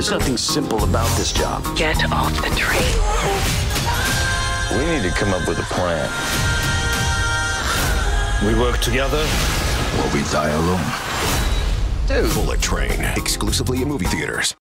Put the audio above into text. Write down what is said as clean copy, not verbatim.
There's nothing simple about this job. Get off the train. We need to come up with a plan. We work together, or we die alone. Dude. Bullet Train, exclusively in movie theaters.